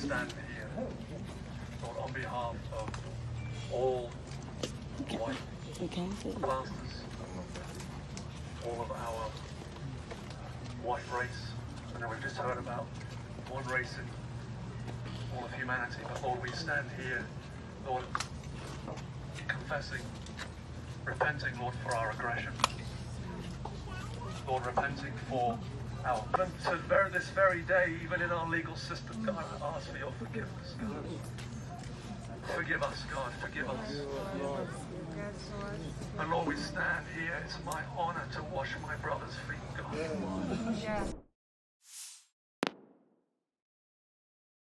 stand here, Lord, on behalf of all white pastors, all of our white race. I know we've just heard about one race in all of humanity, but Lord, we stand here, Lord, confessing, repenting, Lord, for our aggression. Lord, repenting for our... To this very day, even in our legal system, God, I ask for your forgiveness, God. Forgive us, God, forgive us. And Lord, we stand here. It's my honor to wash my brother's feet, God.